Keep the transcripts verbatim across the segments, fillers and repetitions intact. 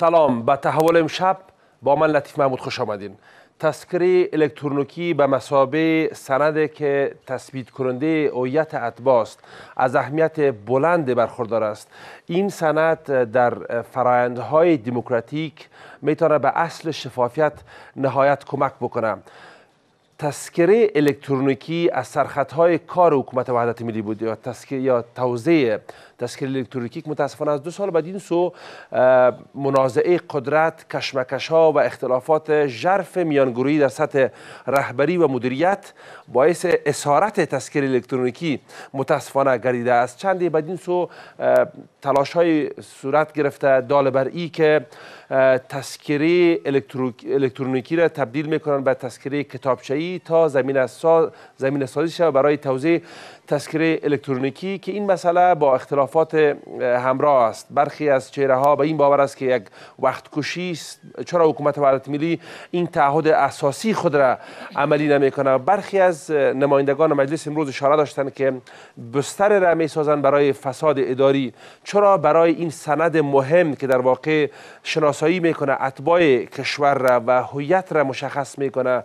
سلام، به تحول امشب با من لطیف محمود خوش آمدین. تذکره الکترونیکی به مثابه سندی که تثبیت کننده هویت اتباع است، از اهمیت بلند برخوردار است. این سند در فرآیندهای دموکراتیک میتونه به اصل شفافیت نهایت کمک بکنه. تذکره الکترونیکی از سرخطهای کار حکومت وحدت ملی بود یا تذکره یا توزیع تذکره الکترونیکی که متاسفانه از دو سال بعد این سو منازعه قدرت، کشمکش ها و اختلافات ژرف میانگرویی در سطح رهبری و مدیریت باعث اسارت تذکره الکترونیکی متاسفانه گردیده است. چندی بعد این سو تلاش های صورت گرفته دال بر ای که تذکره الکترونیکی را تبدیل میکنن به تذکره کتابچه‌ای تا زمین ساز زمین سازی شود برای توزیع تذکره الکترونیکی، که این مسئله با اختلافات همراه است. برخی از چهره ها به این باور است که یک وقت کشی است، چرا حکومت وحدت ملی این تعهد اساسی خود را عملی نمیکنه. برخی از نمایندگان مجلس امروز اشاره داشتند که بستر را میسازند برای فساد اداری، چرا برای این سند مهم که در واقع شناسایی میکنه اتباع کشور را و هویت را مشخص میکنه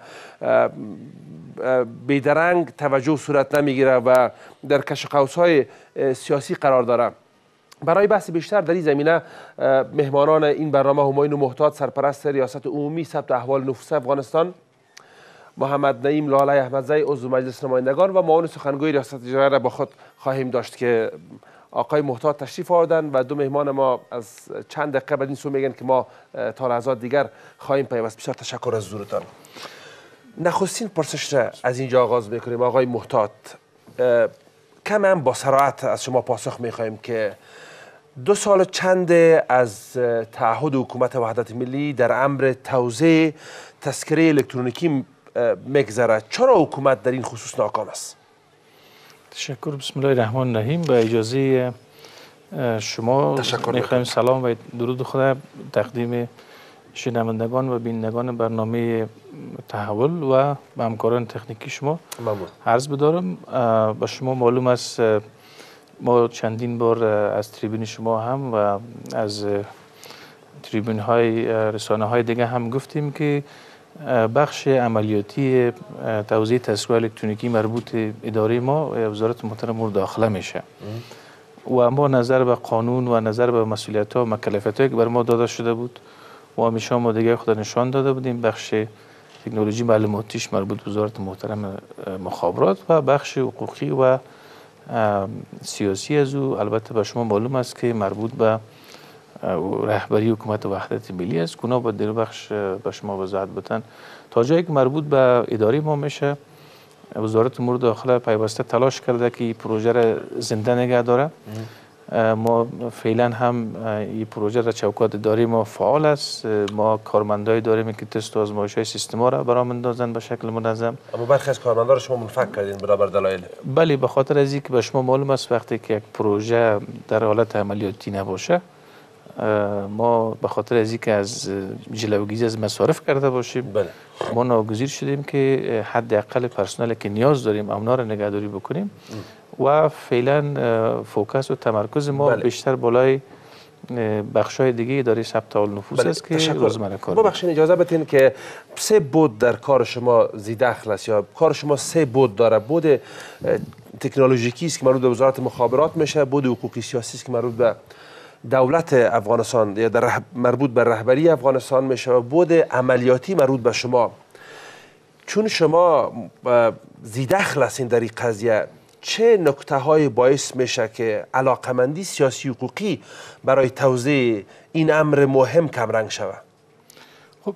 بیدرنگ توجه صورت نمیگیره و در کش قوس‌های سیاسی قرار داره. برای بحث بیشتر در این زمینه مهمانان این برنامه همایون محتاط، سرپرست ریاست عمومی ثبت احوال نفوس افغانستان، محمد نعیم لاله احمدزی عضو مجلس نمایندگان و معاون سخنگوی ریاست اجرایی را با خود خواهیم داشت که آقای محتاط تشریف آوردن و دو مهمان ما از چند دقیقه بعد این سو میگن که ما تا لحظات دیگر خواهیم پیوست. بسیار تشکر از حضورتان. نخستین پرسش را از اینجا آغاز میکنیم. آقای محتاط، کم هم با صراحت از شما پاسخ میخواهیم که دو سال چند از تعهد حکومت وحدت ملی در امر توزیع تذکره الکترونیکی میگذره، چرا حکومت در این خصوص ناکام است؟ تشکر. بسم الله الرحمن الرحیم. با اجازه شما میخوایم سلام و درود خدا تقدیم شنوندگان و بینندگان برنامه تحول و همکاران تکنیکی شما عرض بدارم. با شما معلوم است ما چندین بار از تریبون شما هم و از تریبون های رسانه های دیگه هم گفتیم که بخش عملیاتی توزیع تذکره الکترونیکی مربوط اداره ما وزارت محترم امور داخله میشه و ما نظر به قانون و نظر به مسئولیت ها و مکلفیت هایی که بر ما داده شده بود و همیشه ما دیگه خود نشان داده بودیم، بخش تکنولوژی معلوماتیش مربوط به وزارت محترم مخابرات و بخش حقوقی و سیاسی از او البته به شما معلوم است که مربوط به رهبری حکومت وحدت ملی است. اونا با در بخش به شما وضاحت بدن. تا جایی که مربوط به اداره ما میشه، وزارت امور داخله پیوسته تلاش کرده که این پروژه را زنده نگه داره. ما فعلا هم این پروژه را چوکات اداری ما فعال است. ما کارمندای داریم که تست و آزمایش های سیستما را برام اندازن به شکل منظم. اما برخی از کارمندا را شما منفک کردین برابر دلایل؟ بله، به خاطر از اینکه به شما معلوم است وقتی که یک پروژه در حالت عملیاتی نباشه، ما به خاطر از اینکه از جلوگیری از مصارف کرده باشیم، بله. ما ناگزیر شدیم که حداقل پرسنلی که نیاز داریم اونا را نگهداری بکنیم و فعلا فوکس و تمرکز ما بله. بیشتر بالای بخشای دیگه اداره ثبت احوال نفوس بله. است که روزمره کار. ببخشید اجازه بدین که سه بود در کار شما زیدخل است یا کار شما سه بود داره. بود تکنولوژیکی است که مربوط به وزارت مخابرات میشه، بود حقوقی سیاسی است که مربوط به دولت افغانستان یا در مربوط به رهبری افغانستان میشه و بود عملیاتی مربوط به شما. چون شما زیدخل هستین در این قضیه، چه نکته های باعث میشه که علاقمندی سیاسی حقوقی برای توزیع این امر مهم کمرنگ شود؟ خب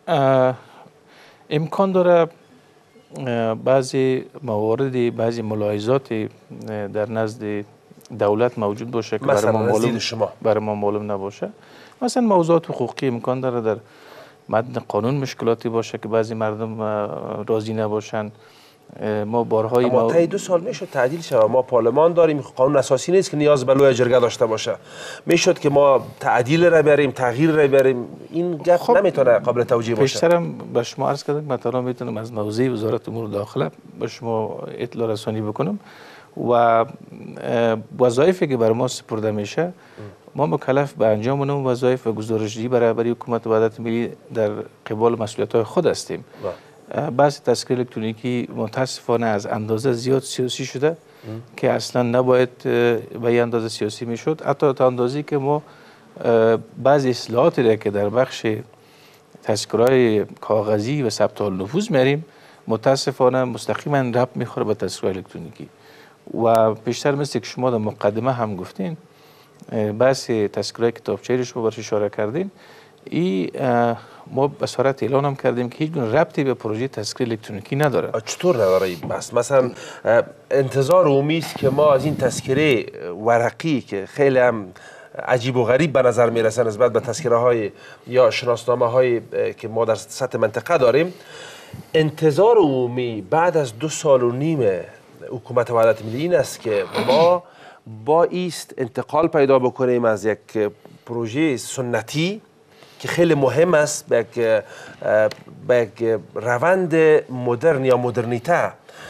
امکان داره بعضی مواردی، بعضی ملاحظاتی در نزد دولت موجود باشه که برای ما معلوم برای ما معلوم نباشه. مثلا موضوعات حقوقی امکان داره در متن قانون مشکلاتی باشه که بعضی مردم راضی نباشن. ما بارهای اما تا دو سال میشد تعدیل شود. ما پارلمان داریم، قانون اساسی نیست که نیاز به لوی جرگه داشته باشه. میشد که ما تعدیل را بریم، تغییر را بریم. این گپ خب نمیتونه قابل توجیه باشه. پیشترم به شما عرض کردم مثلا میتونم از موضوع وزارت امور داخله به شما اطلاع رسانی بکنم و وظایفی که بر ما سپرده میشه ما مکلف به انجام اون وظایف و گزارش‌دهی برای حکومت وحدت ملی در قبال مسئولیت‌های خود هستیم. بحث تذکره الکترونیکی متاسفانه از اندازه زیاد سیاسی شده ام. که اصلا نباید به این اندازه سیاسی میشد، حتی تا اندازه‌ای که ما بعضی اصلاحاتی را که در بخش تذکره‌های کاغذی و ثبت النفوذ میاریم متاسفانه مستقیما ربط میخوره به تذکره الکترونیکی. و پیشتر مثل که شما در مقدمه هم گفتین بحث تذکره کتابچه رو شما برش اشاره کردین، این ما به صورت اعلان هم کردیم که هیچ گونه ربطی به پروژه تذکره الکترونیکی نداره. چطور نداره این بس؟ مثلا انتظار عمومی است که ما از این تذکره ورقی که خیلی هم عجیب و غریب به نظر میرسه نسبت به تذکره های یا شناسنامه های که ما در سطح منطقه داریم، انتظار عمومی بعد از دو سال و نیم حکومت وحدت ملی این است که ما با ایست انتقال پیدا بکنیم از یک پروژه سنتی که خیلی مهم است به یک, به یک روند مدرن یا مدرنیته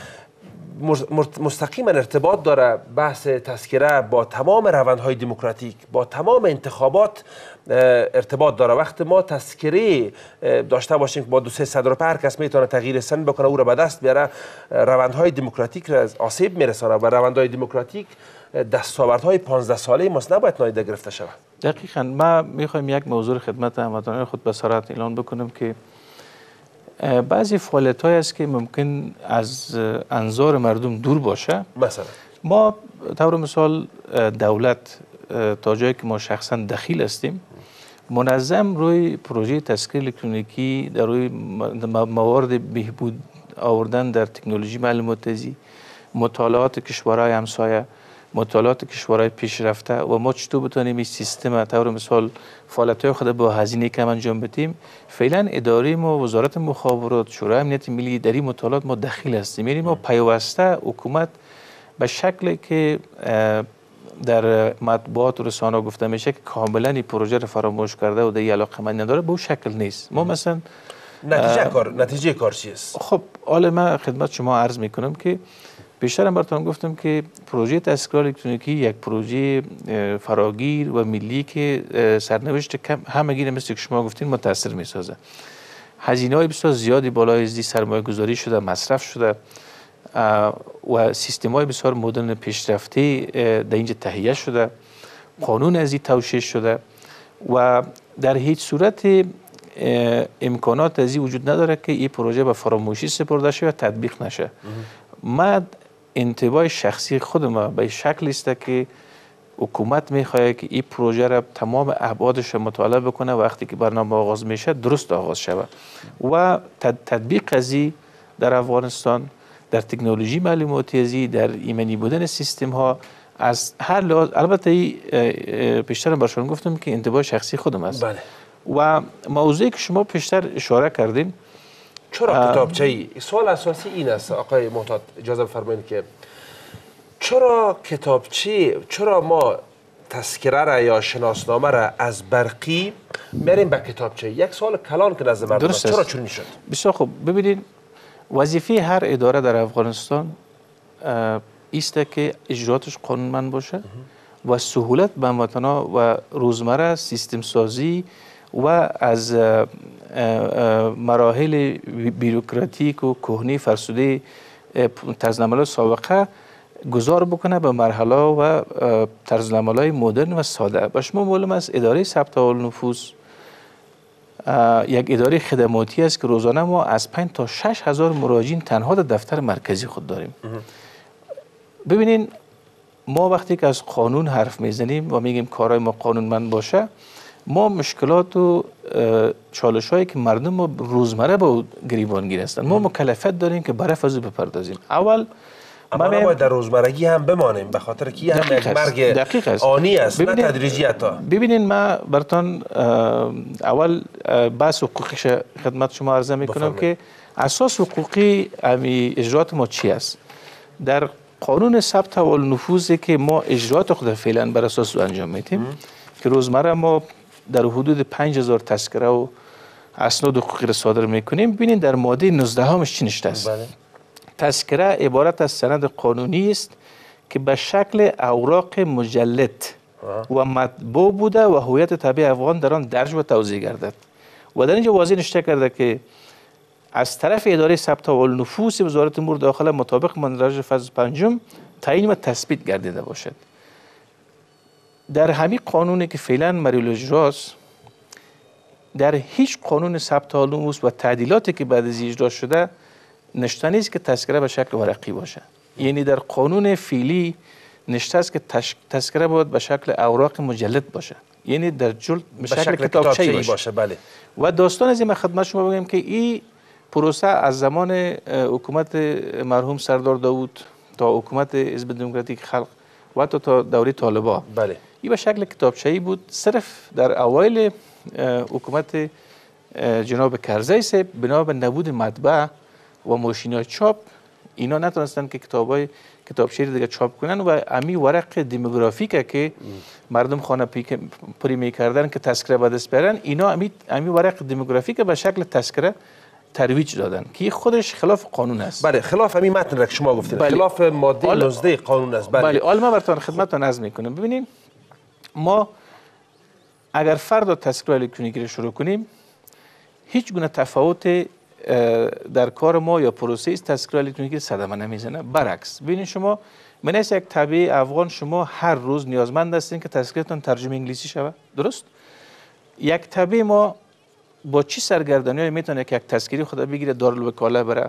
مستقیما ارتباط داره. بحث تذکره با تمام روندهای دموکراتیک، با تمام انتخابات ارتباط داره. وقتی ما تذکره داشته باشیم که با دو سه صد روپیه هر کس میتونه تغییر سن بکنه، او را به دست بیاره، روندهای دموکراتیک را آسیب میرسانه و روندهای دموکراتیک دستاوردهای پانزده ساله ما نباید نادیده گرفته شود. دقیقاً. ما میخوایم یک موضوع خدمت هموطنان خود به صراحت اعلان بکنم که بعضی فعالیت های است که ممکن از انظار مردم دور باشه. مثلا ما طور مثال دولت تا جایی که ما شخصا دخیل هستیم منظم روی پروژه تذکره الکترونیکی در روی موارد بهبود آوردن در تکنولوژی معلوماتیزی، مطالعات کشورهای همسایه، مطالعات کشورهای پیشرفته و ما چطور بتونیم این سیستم طور مثال فعالیت‌های خود با هزینه کم انجام بدیم. فعلا اداره ما وزارت مخابرات، شورای امنیت ملی در این مطالعات ما دخیل هستیم. یعنی ما پیوسته حکومت به شکلی که در مطبوعات و رسانه گفته میشه که کاملا این پروژه رو فراموش کرده و دیگه علاقه‌مند نداره، به اون شکل نیست. ما مثلا نتیجه کار نتیجه کار چیست؟ خب حالا من خدمت شما عرض میکنم که بیشتر براتون گفتم که پروژه تذکره الکترونیکی یک پروژه فراگیر و ملی که سرنوشت کم همگی مثل که شما گفتین متاثر میسازه. هزینه های بسیار زیادی بالای ازدی سرمایه گذاری شده، مصرف شده و سیستم های بسیار مدرن پیشرفته در اینجا تهیه شده، قانون از این توشیح شده و در هیچ صورت امکانات از این وجود نداره که این پروژه به فراموشی سپرده شه و تطبیق نشه. ما انتباه شخصی خودم به شکل است که حکومت میخواد که این پروژه را تمام ابعادش مطالعه بکنه و وقتی که برنامه آغاز میشه درست آغاز شود و تطبیق از این در افغانستان در تکنولوژی معلوماتی، در ایمنی بودن سیستم ها از هر لحاظ. البته پیشتر برشون گفتم که انتباه شخصی خودم است. بله. و موضوعی که شما پیشتر اشاره کردین چرا کتابچه ای؟ سوال اساسی این است آقای محتاط، اجازه بفرمایید که چرا کتابچه، چرا ما تذکره را یا شناسنامه را از برقی میریم به کتابچه؟ یک سوال کلان که نزد مردم است. چرا چون میشد؟ بسیار خوب. ببینید وظیفه هر اداره در افغانستان است که اجراتش قانونمند باشه و سهولت به هموطنان و روزمره سیستم سازی و از مراحل بیروکراتیک و کهنی فرسوده طرزالعمل سابقه گذار بکنه به مرحله و طرزالعمل‌های مدرن و ساده. به شما معلوم است اداره ثبت النفوذ یک اداره خدماتی است که روزانه ما از پنج تا شش هزار مراجعین تنها در دفتر مرکزی خود داریم. ببینین ما وقتی که از قانون حرف میزنیم و میگیم کارهای ما قانونمند باشه، ما مشکلات و چالش هایی که مردم ما روزمره با گریبانگیر هستند ما مکلفیت داریم که برای فضا بپردازیم. اول اما باید در روزمرگی هم بمانیم به خاطر که هم یک مرگ آنی است نه تدریجی حتی. ببینین ما براتون اول بحث حقوقی خدمت شما عرضه میکنم که اساس حقوقی امی اجرات ما چی است. در قانون ثبت النفوذ که ما اجرات خود فعلا بر اساس انجام میدیم که روزمره ما در حدود پنج هزار تذکره و اسناد حقوقی را صادر میکنیم. ببینید در ماده نوزده همش چی نوشته است. بله. تذکره عبارت از سند قانونی است که به شکل اوراق مجلد و مطبوع بوده و هویت طبیعی افغان در آن درج و توضیح گردد. و در اینجا واضح نشته کرده که از طرف اداره ثبت احوال نفوس وزارت امور داخله مطابق مندرج فصل پنجم تعیین و تثبیت گردیده باشد. در همین قانونی که فعلا مریل اجراست، در هیچ قانون ثبت احوال نفوس و تعدیلاتی که بعد از اجرا شده نشته نیست که تذکره به شکل ورقی باشه. یعنی در قانون فعلی نشته است که تذکره باید به شکل اوراق مجلد باشه، یعنی در جلد به شکل, شکل کتابچه‌ای باشه. باشه بله. و داستان از این من خدمت شما بگم که این پروسه از زمان حکومت مرحوم سردار داوود تا حکومت حزب دموکراتیک خلق و حتی تا دوره طالبان بله این به شکل کتابچه‌ای بود. صرف در اوایل حکومت جناب کرزی صاحب بنا به نبود مطبع و ماشین‌های چاپ اینا نتونستن که کتابای کتابچه‌ای دیگه چاپ کنن و امی ورق دموگرافیکه که مردم خانه پری میکردن که تذکره به دست بیارن، اینا امی امی ورق دموگرافیک به شکل تذکره ترویج دادن که خودش خلاف قانون است. بله خلاف همین متن را که شما گفتید. بله. خلاف ماده نوزده قانون است. بله بله حالا من براتون خدمتتون عرض میکنم. ببینید ما اگر فردا تذکره الکترونیکی رو شروع کنیم هیچ گونه تفاوت در کار ما یا پروسه تذکره الکترونیکی صدمه نمیزنه. برعکس ببینید شما من از یک طبیعی افغان شما هر روز نیازمند هستین که تذکرهتون ترجمه انگلیسی شود، درست؟ یک طبیعی ما با چی سرگردانی میتونه که یک تذکری خدا بگیره دارالوکاله بره،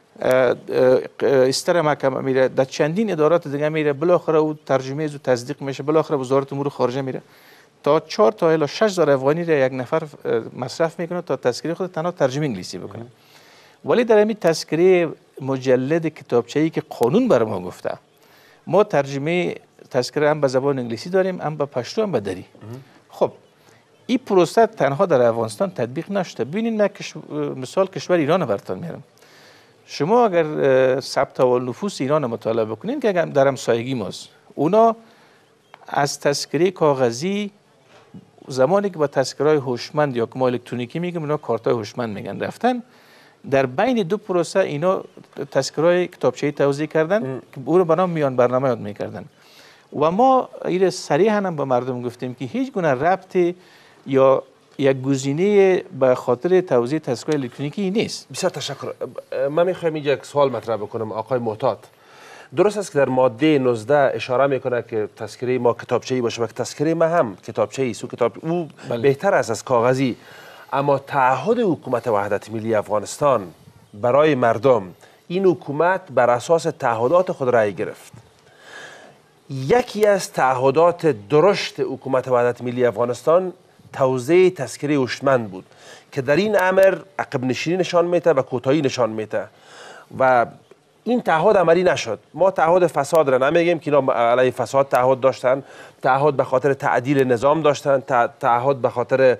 استر محکمه میره، در چندین ادارات دیگه میره، بالاخره او ترجمه از تصدیق میشه، بالاخره وزارت امور خارجه میره، تا چهار تا الی شش هزار افغانی را یک نفر مصرف میکنه تا تذکری خود تنها ترجمه انگلیسی بکنه. ولی در همین تذکره مجلد کتابچه‌ای که قانون بر ما گفته ما ترجمه تذکره هم به زبان انگلیسی داریم، هم به پشتو، هم به دری. خب این پروسه تنها در افغانستان تطبیق نشده. ببینید کش... مثال کشور ایران براتون میارم. شما اگر ثبت احوال نفوس ایران مطالعه بکنین که در همسایگی ماست، اونا از تذکره کاغذی زمانی که با تذکرهای هوشمند یا که ما الکترونیکی میگیم اونا کارتای هوشمند میگن رفتن، در بین دو پروسه اینا تذکرهای کتابچه‌ای توزیع کردن که او رو به نام میان برنامه یاد میکردن و ما این صریحا هم به مردم گفتیم که هیچ گونه ربط یا یک گزینه به خاطر توزیع تذکره الکترونیکی نیست. بسیار تشکر. من میخوایم اینجا یک سوال مطرح بکنم آقای معتاد. درست است که در ماده نوزده اشاره میکنه که تذکره ما کتابچه‌ای باشه و تذکره ما هم کتابچه‌ای است، کتاب او بله. بهتر است از کاغذی، اما تعهد حکومت وحدت ملی افغانستان برای مردم، این حکومت بر اساس تعهدات خود رأی گرفت. یکی از تعهدات درشت حکومت وحدت ملی افغانستان توزیع تذکره هوشمند بود که در این امر عقب نشینی نشان میده و کوتاهی نشان میده و این تعهد عملی نشد. ما تعهد فساد را نمیگیم که اینا علیه فساد تعهد داشتن، تعهد به خاطر تعدیل نظام داشتن، تعهد به خاطر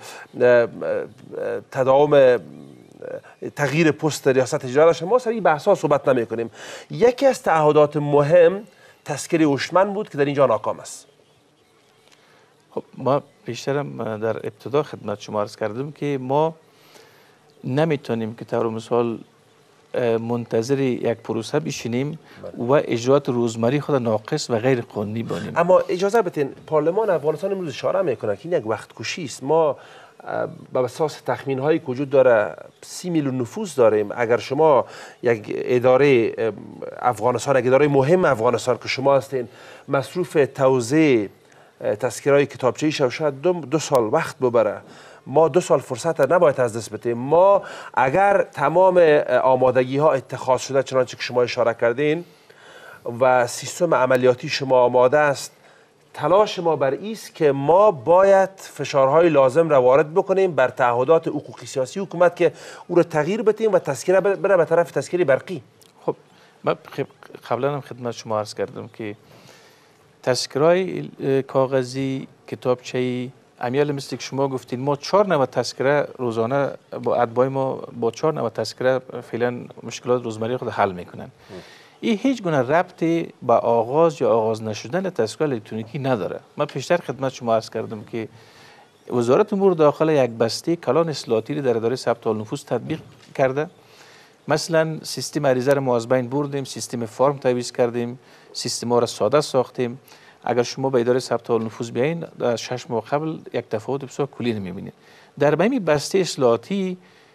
تداوم تغییر پست ریاست اجرا داشتن. ما سر این بحث‌ها صحبت نمی کنیم. یکی از تعهدات مهم تذکره هوشمند بود که در اینجا ناکام است. خب ما پیشترم در ابتدا خدمت شما عرض کردم که ما نمیتونیم که طور مثال منتظر یک پروسه بشینیم و اجرات روزمری خود ناقص و غیر قانونی بانیم. اما اجازه بدین، پارلمان افغانستان امروز اشاره میکنه که این یک وقت کشی است. ما به اساس تخمین هایی که وجود داره سی میلیون نفوس داریم. اگر شما یک اداره افغانستان، یک اداره مهم افغانستان که شما هستین، مصروف توزیع تذکره‌های کتابچه‌ای شو شاید دو, دو سال وقت ببره. ما دو سال فرصت نباید از دست بدیم. ما اگر تمام آمادگی ها اتخاذ شده چنانچه که شما اشاره کردین و سیستم عملیاتی شما آماده است، تلاش ما بر ایست که ما باید فشارهای لازم را وارد بکنیم بر تعهدات حقوقی سیاسی حکومت که او را تغییر بدیم و تذکره بره به طرف تذکره برقی. خب من قبلا هم خدمت شما عرض کردم که تذکرهای کاغذی، کتابچه‌ای، امیال مثل که شما گفتین ما چهار نوع تذکره روزانه با اتباع ما با چهار نوع تذکره فعلا مشکلات روزمره خود حل میکنن. این هیچ گونه ربطی به آغاز یا آغاز نشدن تذکره الکترونیکی نداره. من پیشتر خدمت شما عرض کردم که وزارت امور داخله یک بسته کلان اصلاحاتی در اداره ثبت احوال نفوس تطبیق کرده. مثلا سیستم عریضه را ما از بین بردیم، سیستم فرم تعویض کردیم، سیستم ها را ساده ساختیم اگر شما به اداره ثبت اول نفوذ بیاین در شش ماه قبل یک تفاوت بسیار کلی رو میبینید. در بین بسته اصلاحاتی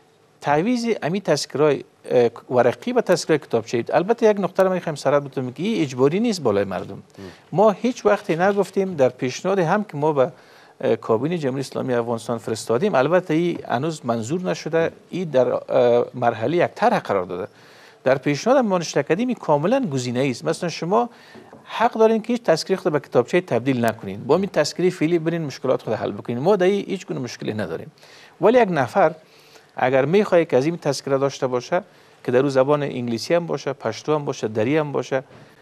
تعویض امی تذکرهای ورقی و تذکرهای کتابچه‌ای، البته یک نقطه رو میخوایم صراحت بتونیم که این اجباری نیست بالای مردم. ما هیچ وقتی نگفتیم در پیشنهاد هم که ما به کابینه جمهوری اسلامی افغانستان فرستادیم، البته این هنوز منظور نشده، این در مرحله یک طرح قرار داده. در پیشنهاد ما نشته کردیم کاملا گزینه‌ای است. مثلا شما حق دارین که هیچ تذکره خود به کتابچه تبدیل نکنین، با این تذکره فعلی برین مشکلات خود حل بکنین. ما در هیچ گونه مشکلی نداریم. ولی یک نفر اگر میخواد که از این تذکره داشته باشه که در زبان انگلیسی هم باشه، پشتو هم باشه، دری هم باشه،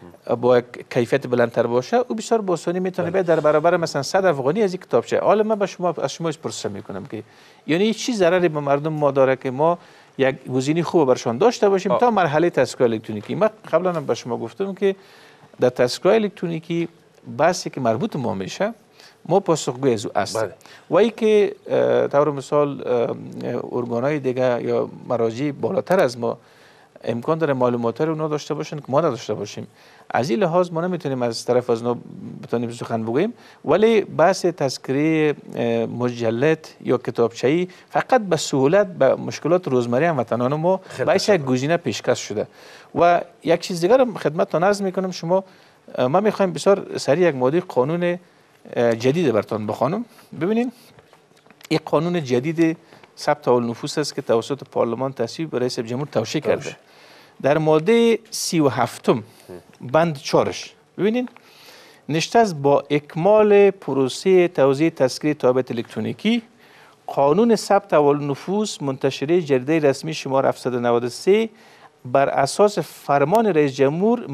با کیفیت بلندتر باشه، او بسیار با آسانی میتونه بیاد در برابر مثلا صد افغانی از این کتابچه. حالا من به شما از شما پرسش میکنم که یعنی چی ضرری به مردم ما داره که ما یک گزینه خوب برشان داشته باشیم آه. تا مرحله تذکره الکترونیکی. من قبلا هم به شما گفتم که در تذکره الکترونیکی بحثی که مربوط ما میشه ما پاسخگوی از او است. و ای که طور مثال ارگانهای دیگه یا مراجع بالاتر از ما امکان داره معلومات رو اونا داشته باشن که ما نداشته باشیم. از این لحاظ ما نمیتونیم از طرف از اونا بتونیم سخن بگوییم. ولی بحث تذکره مجلد یا کتابچه‌ای فقط به سهولت به مشکلات روزمره هموطنان ما باعث یک گزینه پیشکش شده. و یک چیز دیگر رو خدمتتون عرض میکنم، شما ما میخوایم بسیار سریع یک ماده قانون جدید براتون بخوانم. ببینید این قانون جدید ثبت اول نفوذ است که توسط پارلمان تصویب به رئیس جمهور توشیح کرده. در ماده سی و هفتم بند چارش ببینید نشته است با اکمال پروسه توزیع تذکره تابعیت الکترونیکی قانون ثبت اول نفوذ منتشره جریده رسمی شماره هفتصد و نود و سه بر اساس فرمان رئیس جمهور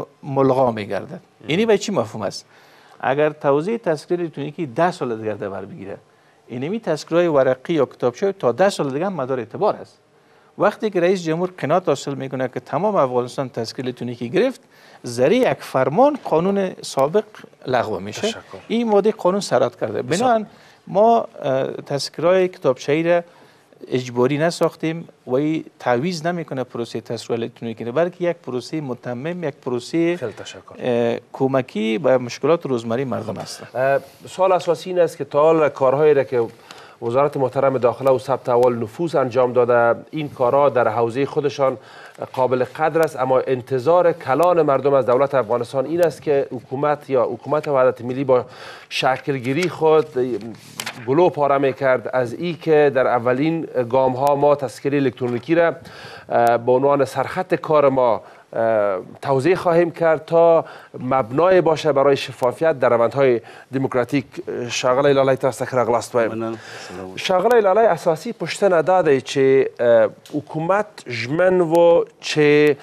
ملغا می‌گردد. یعنی به چی مفهوم است؟ اگر توزیع تذکره الکترونیکی ده سال دیگر در بگیره، اینمی تذکره‌های ورقی یا کتابچه تا ده سال دیگر مدار اعتبار است. وقتی که رئیس جمهور قناعت حاصل میکنه که تمام افغانستان تذکره الکترونیکی گرفت، زیر یک فرمان قانون سابق لغو میشه. تشکر. این ماده قانون صادر کرده. بنابراین ما تذکره‌های کتابچه‌ای را اجباری نساختیم و این تعویض نمیکنه پروسه تذکره الکترونیکی، بلکه یک پروسه متمم، یک پروسه کمکی به مشکلات روزمره مردم است. سوال اساسی این است که تا حال کارهایی را که وزارت محترم داخله و ثبت اول نفوذ انجام داده، این کارها در حوزه خودشان قابل قدر است، اما انتظار کلان مردم از دولت افغانستان این است که حکومت یا حکومت وحدت ملی با شکلگیری خود گلو پاره میکرد از ای که در اولین گام ها ما تذکره الکترونیکی را به عنوان سرخط کار ما توضیح خواهیم کرد تا مبنای باشه برای شفافیت در روندهای دموکراتیک. شاغله ایلالی تاسو که راغلاست وایم. شاغله ایلالی اساسی پشتنه داده چه حکومت ژمن و چه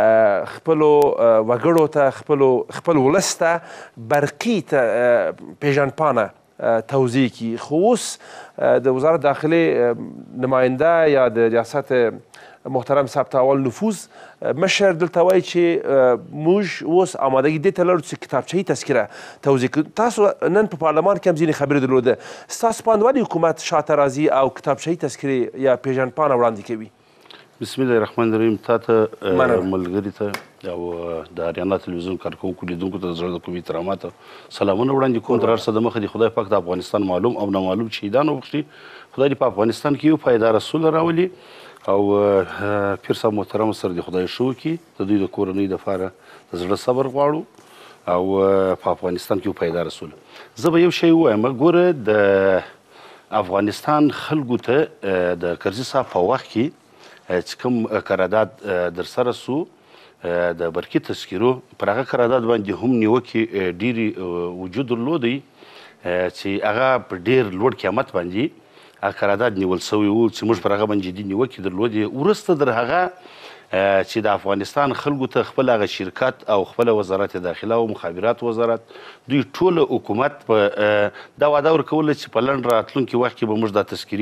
خپلو وګړو ته خپلو خپل ولس ته برقي پیژندپانه توضیح کی. خو اوس د وزارت داخله نماینده یا د ریاست محترم ثبت اول نفوذ مشر دلته وایي چې موږ اوس آمادګي دې ته لرو چې کتابچه‌ای تذکره توضیح کړو. تاسو نن په پارلمان کې هم ځینې خبرې درلوده. ستاسو په اند ولې حکومت شاته راځي او کتابچه‌ای تذکرې یا پیژندپاڼه وړاندې کوي؟ بسم الله الرحمن الرحیم. تا ته ملګري ته او د اریانا تلویزیون کارکوونکو لیدونکو ته د زړه د کومې احترامات سلامونه وړاندې کوم. تر هر څه دمخه د خدای پاک د افغانستان معلوم او نامعلوم شهیدان وبخښي. خدای دې په افغانستان کې یو پایداره سوله راولي او پیر صاحب محترم سره د خدای شو کې د دوی د کورنۍ دپاره د زړه صبر غواړو او په افغانستان کې یو پایداره سوله. زه به یو شی ووایم. ګوره د افغانستان خلکو ته د کرزي صاحب په وخت کې چې کوم قرارداد در سره سو د برقي تذکرو پر هغه قرارداد باندې هم نیوکې ډېرې وجود درلودی چې هغه په ډېر لوړ قیمت باندې هغه قرارداد نیول سوی و چې موږ پر هغه باندې جدي نیوکې درلودې. وروسته در هغه چې د افغانستان خلکو ته خپل هغه شرکت او خپل وزارت داخله او مخابرات وزارت دوی ټول حکومت په دا وعده ورکوله چې په لنډ راتلونکي وخت کې به موږ دا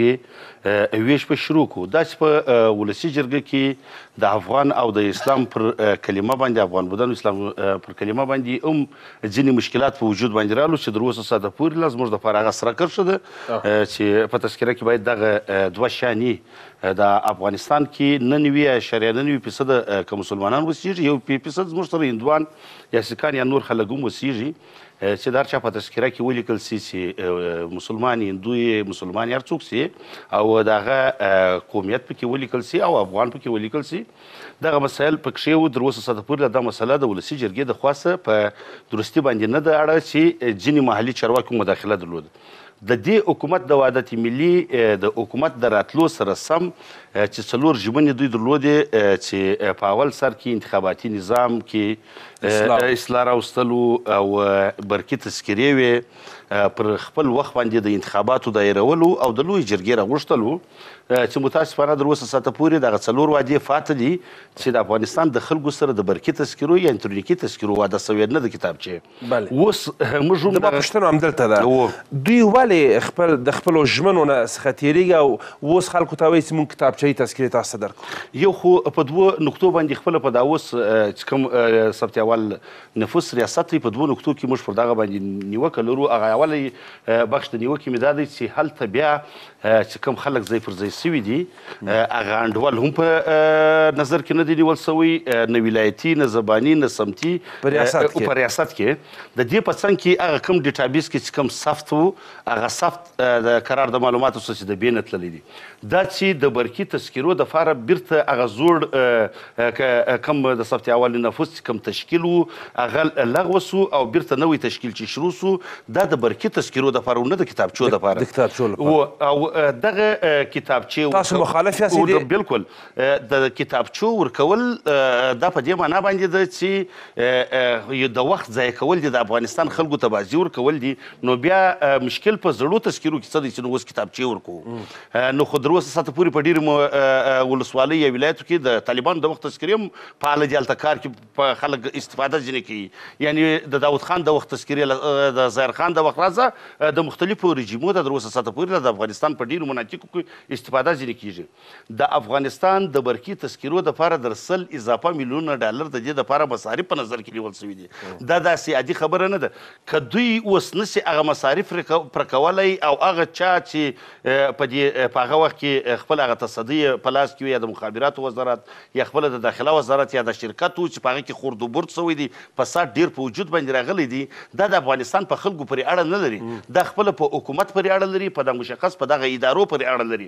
تذکرې ویش په شروع کړو. دا چې په ولسي جرګه کې د افغان او د اسلام پر کلمه باندې افغان بودن اسلام پر کلمه باندې هم ځینې مشکلات په وجود باندې رالو چې در اوسه ساعته پورې لا زموږ دپاره هغه سره کړ شده چې په تذکره کې باید دغه دوه شیانې د افغانستان کې نه نوي اشاریه نه نوي یو فیصده که مسلمانان اوسېږي، یو فیصد زموږ سره هندوان یا سیکان یا نور خلک هم اوسېږي چې دا هر چا په تذکره کې ولیکل سي چې مسلمان هندو یې مسلمان هر څوک سي او د هغه قومیت پکې ولیکل سي او افغان پکې ولیکل سي. دغه مسایل پکښې وو. تر اوسه ساده پورې دا مسله د ولسي جرګې د خواسته په درستي باندې نه ده اړه چې ځینې محلي چارواکو مداخله درلوده. د دې حکومت د وحدت ملي د حکومت د راتلو سره سم چې څلور ژمنې دوی درلودې چې په اول سر کې انتخاباتي نظام کې اصلاح راوستلو او برقي تذکرې وې، پر خپل وخت باندې د انتخاباتو دایرولو او د لویې جرګې راغوښتلو چې متاسفانه در اوسه ساعته پورې دغه څلور وعدې فاته دي چې د افغانستان د خلکو سره د برقي تذکرو یا الکترونیکي تذکرو واده سوی نه د کتابچې. اوس موږ هم زما پوښتنه همدلته ده، دوی ولې خپل د خپلو ژمنو نه څخه تېرېږي او اوس خلکو ته وایي چې موږ کتابچهیي تذکرې تاسو ته درکړو؟ یو خو په دوو نقطو باندې خپله په دا اوس چې کوم ثبت اول نفوس ریاست په دوو نقطو کې موږ پر دغه باندې نیوکه لرو. هغه اولی بخش د نیوکې مې دا دی چې هلته بیا چې کوم خلک ځای پر ځای سوي دي هغه انډول هم په نظر کې نه دی نیول سوی، نه ولایتي نه زباني نه سمتي په ریاست کې. د دې په څنګ کې هغه کوم ډیټابیس کې چې کوم سافت و هغه سافت د قرار د معلوماتو څخه چې د بې نه تللی دي، دا چې د برقي تذکرو دپاره بیرته هغه زوړ کوم د ثبت اول نفوس چې کوم تشکیل و هغه لغوه سو او بیرته نوی تشکیل چې شروع سو، دا د برقي تذکرو دپاره نه د کتابچو دپاره. د کتابچو لپاره او دغه کتابچې تاسو مخالف یاست؟ بالکل. د کتابچو ورکول دا په دې معنا باندې ده چې د وخت ضایع کول دي، د افغانستان خلکو ته بازي ورکول دي. نو بیا مشکل په زړو تذکرو کې څه دی چې نو اوس کتابچې ورکوو. نو خو در اوسه ساعته پورې په ډېرو ولسوالۍ یا ولایتو کې د طالبانو د وخت تذکرې هم فعاله دي، هلته کار کې په خلک استفاده ځینې کوي. یعنې د داود خان د وخت تذکرې، د ظاهر خان د وخت راځه، د مختلفو رژیمو د در اوسه ساعته پورې د افغانستان په ډېرو مناطقو کې استفاده ځینې کېږي. د افغانستان د برقي تذکرو دپاره در سل اضافه میلیونه ډالر د دې دپاره مصارف په نظر کې نیول سوي دي. دا داسې عادي خبره نه ده. که دوی اوس نسي هغه مصارف پر کولی او هغه چا چې په دې په هغه وخت کې خپل هغه تصدي په لاس کې وي، یا د مخابراتو وزارت یا خپله د داخله وزارت یا د شرکت و چې په هغه کې خورد و برد سوی دي، فساد ډېر په وجود باندې راغلی دي، دا د افغانستان په خلکو پورې اړه نه لري، دا خپله په حکومت پورې اړه لري، په د مشخص په دغه ادارو پورې اړه لري.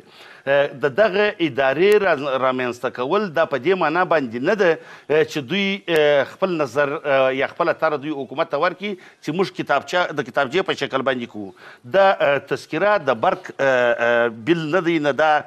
د دغه ادارې رامنځته کول دا په دې معنا باندې نه ده چې دوی خپل نظر یا خپله طرح دوی حکومت ته ورکړي چې موږ کتابچه د کتابچې په شکل باندې کوو. دا تذکره د برق بیل نه دی، نه دا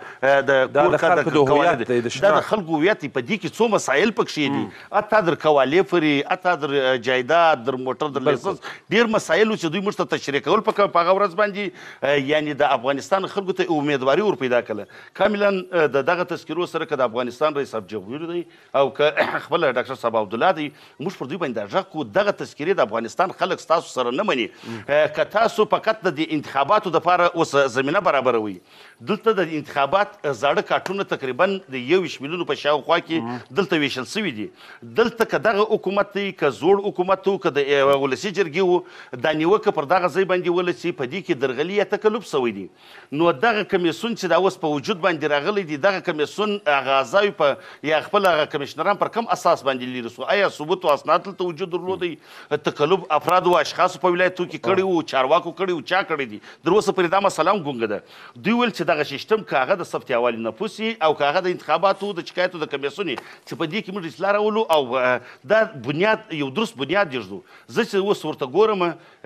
د خلکو د هویت دی، دا د خلکو هویت دی. په دې کې څو مسایل پکښې دي، اته در کوالې فري، اته در جایداد، در موټر، در لایسنس، ډېر مسایل چې دوی موږ ته تشریح کول په هغه ورځ باندې. یعنې د افغانستان خلکو ته امیدواري ور پیدا کړله. کاملا د دغه تذکرو سره که د افغانستان رئیس صاحب جمهور دی او که خپل ډاکټر صاحب عبدالله دی، موږ پر دوی باندې غږ کوو دغه تذکرې د افغانستان خلک ستاسو سره نه مني. که تاسو فقط د انتخاباتو دپاره اوس زمینه برابروئ، دلته د انتخابات زاړه کارټونه تقریبا د یو ویشت میلیونو په شاوخوا کې دلته ویشل سوي دي. دلته که دغه حکومت دی، که زوړ حکومت و، که د ولسي جرګې و، دا نیوکه پر دغه ځای باندې ولسي په دې کې درغلي یا تکلف سوی دي. نو دغه کمیسیون چې دا اوس په وجود باندې راغلی دی، دغه کمیسیون هغه اعضاوي په یا خپل هغه کمیشنران پر کوم اساس باندې لیرې سو؟ آیا ثبوت و اسناد دلته وجود درلودی؟ تکلف افرادو او اشخاصو په ولایتو کې کړي وو، چارواکو کړي وو، چا کړي دي؟ در اوسه پورې دا مسله هم ګونګه ده. دوی ویل چې دغه سیسټم که هغه د ثبت اول نفوس وي او که هغه د انتخاباتو د شکایتو د کمیسیون وي، چې په دې کې موږ اصلاح راولو او دا بنیاد یو درست بنیاد یږدو. زه چې اوس ورته ګورم،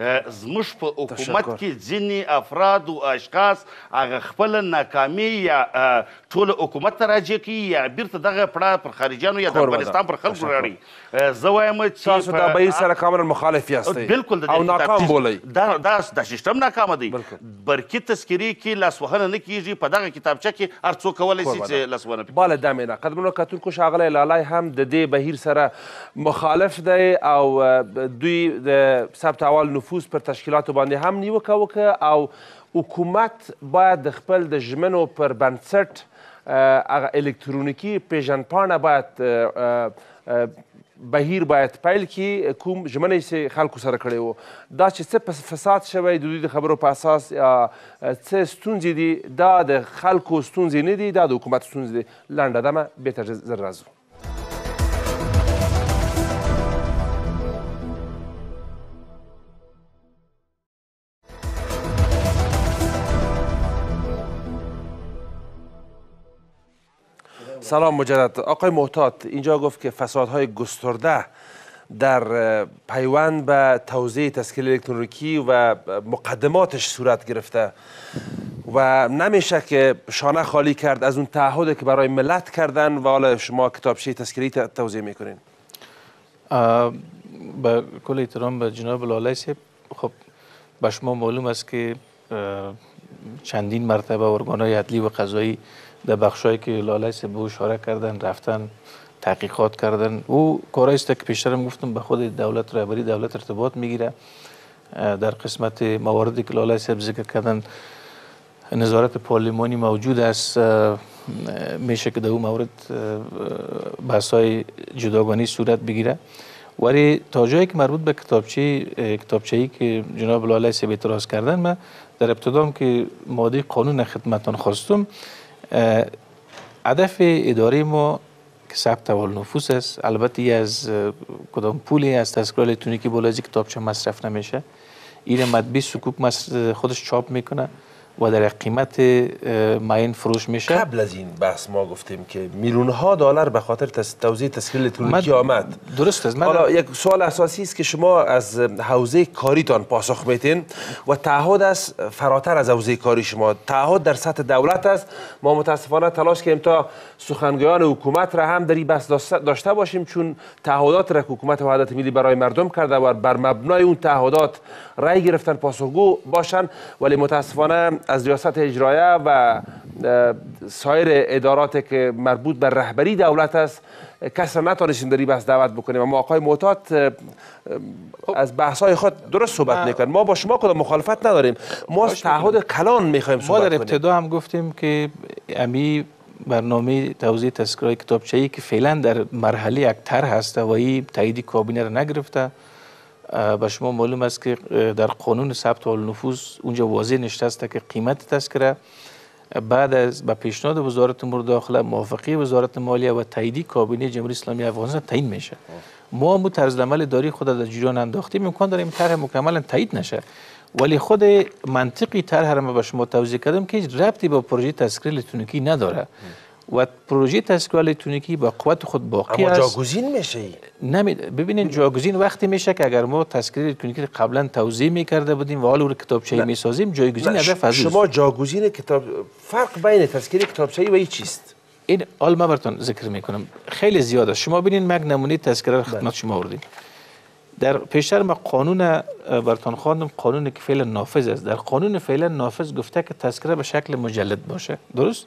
زموږ په حکومت کې ځینې افراد او اشخاص هغه خپله ناکامي یا ټول حکومت ته راجع کوي یا بیرته دغه پړه پر خارجیانو یا د افغانستان پر خلکو راړي. زه وایم چې تاسو د بهیر سره کاملا مخالف یاستئ او ناکام بولئ. دا دا سیسټم ناکامه دی. برقي تذکرې کې لاسوهنه نه کېږي، په دغه کتابچه کې هر څوک کولی شي چې لاسوهنه پکړي. باله دا مینه قدرمنو کتونکو، ښاغلی لالای هم د دې بهیر سره مخالف دی او دوی د ثبت اول نفوس پر تشکیلاتو باندې هم نیوکه وکړه او حکومت باید د خپل د ژمنو پر بنسټ هغه الکترونیکي پیژندپاڼه باید بهیر باید پیل کړي، کوم ژمنې چې خلکو سره کړی وو. دا چې څه فساد شوی د دوی د خبرو په اساس یا څه ستونزې دي، دا د خلکو ستونزې نه دي، دا د حکومت ستونزې دي. لنډه دمه بېرته زر راځو. سلام مجدد. آقای محتاط اینجا گفت که فسادهای گسترده در پیوند به توزیع تسکیل الکترونیکی و مقدماتش صورت گرفته و نمیشه که شانه خالی کرد از اون تعهدی که برای ملت کردن و حالا شما کتابچه تسکیلی توزیع میکنین. با کل احترام به جناب لاله صاحب، خب به شما معلوم است که چندین مرتبه ارگان‌های عدلی و قضایی در بخشایی که لاله صاحب اشاره کردن رفتن تحقیقات کردن. او کارایی است که پیشترم گفتم به خود دولت رهبری دولت ارتباط میگیره. در قسمت مواردی که لاله صاحب ذکر کردن نظارت پارلمانی موجود است، میشه که در اون مورد بحث‌های جداگانه صورت بگیره. ولی تا جایی که مربوط به کتابچه کتابچه‌ای که جناب لاله صاحب اعتراض کردن، من در ابتدا که ماده قانون خدمتان خواستم، هدف اداره ما که ثبت احوال نفوس است. البته ای از کدام پولی از تذکره الکترونیکی بالا از کتابچه مصرف نمیشه. این مطبع سکوک خودش چاپ میکنه و در قیمت معین فروش میشه. قبل از این بحث ما گفتیم که میلیون ها دلار به خاطر توزیع تسکیل الکترونیکی آمد. درست است. حالا یک سوال اساسی است که شما از حوزه کاریتان پاسخ میتین و تعهد است فراتر از حوزه کاری شما، تعهد در سطح دولت است. ما متاسفانه تلاش کردیم تا سخنگویان حکومت را هم در این بحث داشته باشیم، چون تعهدات را حکومت وحدت ملی برای مردم کرده و بر مبنای اون تعهدات رای گرفتن پاسخگو باشن، ولی متاسفانه از ریاست اجرایه و سایر ادارات که مربوط به رهبری دولت است کس را نتونستیم در این بحث دعوت بکنیم. اما آقای معتاد از بحث‌های خود درست صحبت میکنن. ما با شما کدام مخالفت نداریم، ما از تعهد کلان میخوایم صحبت کنیم. ما در ابتدا هم گفتیم که امی برنامه توزیع تذکره کتابچه‌ای که فعلا در مرحله یک طرح هست و این تایید کابینه را نگرفته. به شما معلوم است که در قانون ثبت احوال نفوس اونجا واضح نشسته است که قیمت تذکره بعد از به پیشنهاد وزارت امور داخله، موافقه وزارت مالیه و تایید کابینه جمهوری اسلامی افغانستان تعیین میشه. ما مو طرز عمل داری خود در جریان انداختیم، امکان داریم طرح مکمل تایید نشه، ولی خود منطقی طرح را به شما توضیح کردم که هیچ ربطی با پروژه تسکیل الکترونیکی نداره و پروژه تسکیل الکترونیکی با قوت خود باقی است. اما جاگزین میشه. نمی ببینید جاگزین وقتی میشه که اگر ما تسکیل الکترونیکی قبلا توزیع میکرده بودیم و حالا رو کتابچه‌ای میسازیم، جایگزین هدف از شما جاگزین کتاب فرق بین تسکیل کتابچه‌ای و این چیست؟ این حال ما براتون ذکر میکنم، خیلی زیاد است. شما ببینید یک نمونه تذکره خدمت شما آوردیم. در پیشتر ما قانون براتون خواندم، قانون که فعلا نافذ است. در قانون فعلا نافذ گفته که تذکره به شکل مجلد باشه، درست؟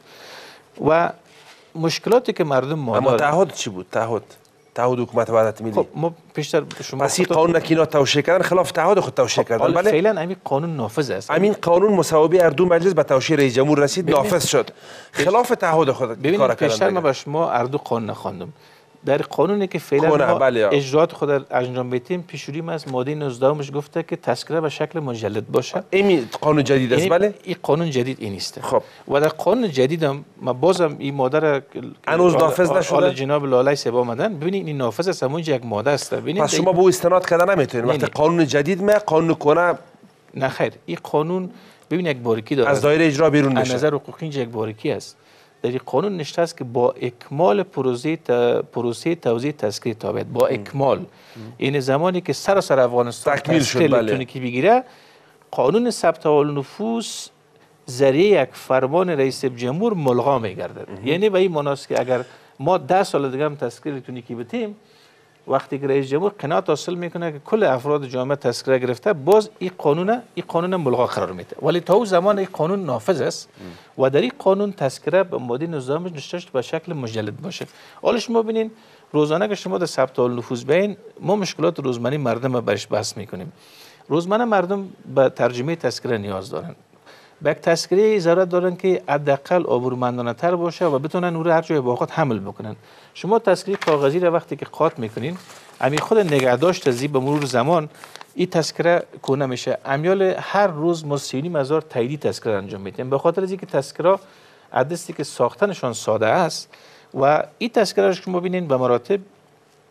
و مشکلاتی که مردم ما اما تعهد چی بود؟ تعهد تعهد حکومت وحدت ملی. خب ما پیشتر شما پس این قانون که اینا توشیح کردن خلاف تعهد خود توشیح خب کردن. بله فعلا همین قانون نافذ است. همین قانون مساوی هر دو مجلس به توشیح رئیس جمهور رسید، نافذ شد، خلاف تعهد خود کار کردن. ببینید پیشتر ما به شما هر دو قانون نخواندم. در قانونی که فعلا ما بله اجراات خود انجام بدیم، پیشوری از ماده نوزده مش گفته که تذکره به شکل مجلد باشه. این قانون جدید است. بله این قانون جدید این است. خب و در قانون جدید هم ما بازم این ماده را هنوز نافذ نشده. جناب لاله صاحب آمدن، ببینید این نافذ است، همون یک ماده است. ببینید پس شما به او استناد کردن نمیتونید وقتی قانون جدید ما قانون کنه. نه خیر، این قانون ببین یک باریکی داره، از دایره اجرا بیرون میشه. از نظر حقوقی یک باریکی است. در این قانون نشسته است که با اکمال پروسه پروسه توزیع تذکره تابع با اکمال، این زمانی که سراسر افغانستان تکمیل شد الکترونیکی بگیره، قانون ثبت احوال نفوس ذریعه یک فرمان رئیس جمهور ملغا میگردد. یعنی به این مناسبت که اگر ما ده سال دیگه هم تذکره الکترونیکی بتیم، وقتی که رئیس جمهور قناعت حاصل میکنه که کل افراد جامعه تذکره گرفته، باز این قانون این قانون ملغا قرار میده. ولی تا اون زمان این قانون نافذ است و در این قانون تذکره به ماده نوزده نوشته به شکل مجلد باشه. حالا شما ببینید روزانه که شما در ثبت احوال نفوس بین، ما مشکلات روزمره مردم برش بحث میکنیم. روزمره مردم به ترجمه تذکره نیاز دارن، به یک تذکره ضرورت دارن که حداقل آبرومندانه تر باشه و بتونن اون رو هر جای با خود حمل بکنن. شما تذکره کاغذی را وقتی که قاط میکنین، همین خود نگهداشت زی به مرور زمان این تذکره کنه میشه. امیال هر روز ما سی و نیم هزار تاییدی تذکره انجام میدیم، به خاطر از اینکه تذکره عدستی که ساختنشان ساده است و این تذکره رو شما ببینین به مراتب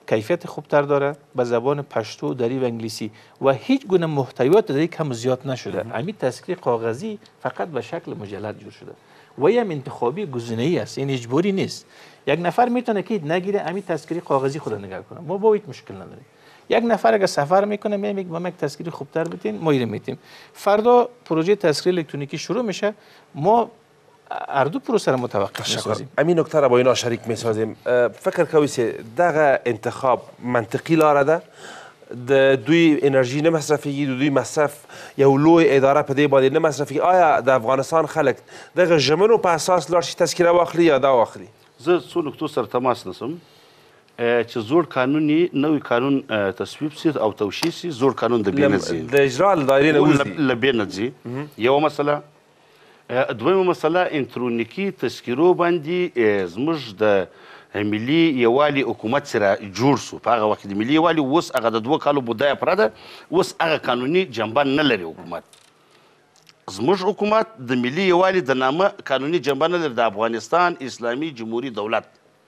کیفیت خوبتر داره به زبان پشتو، دری و انگلیسی و هیچ گونه محتویات در کم زیاد نشده. همین تذکره کاغذی فقط به شکل مجلد جور شده و هم انتخابی گزینه‌ای است، این اجباری نیست. یک نفر میتونه که نگیره همین تذکره کاغذی خود نگاه کنه، ما با هیچ مشکل نداریم. یک نفر اگه سفر میکنه میگه ما یک تذکره خوبتر بدین، ما ایره میتیم. فردا پروژه تذکره الکترونیکی شروع میشه، ما هر دو پروسه را متوقف میسازیم. همین نکته را با اینا شریک میسازیم. فکر کوي چې دغه انتخاب منطقي لاره ده، د دوی انرژي نه مصرفیږي، د دوی مصرف یو لوی اداره په دې باندې نه مصرفیږي. آیا د افغانستان خلک دغه ژمنو په اساس لاړ شي تذکره واخلي یا دا واخلي؟ زه څو نکتو سره تماس نسم چې زوړ قانون نوی قانون تصویب سي او توشیح سي. زوړ قانون د بې نه ځي، د اجرا له دایرې نه وځي، له بې نه ځي. یوه مسله. دویمه مسله، الکترونیکي تذکرو باندې زموږ د ملي یووالي حکومت سره جوړ سو. په هغه وخت د ملي یووالي اوس هغه د دوه کالو بودایه پوره ده، اوس هغه قانوني جنبه نه لري حکومت. زموږ حکومت د ملي یووالي د نامه قانوني جنبه نه لري، د افغانستان اسلامي جمهوري دولت.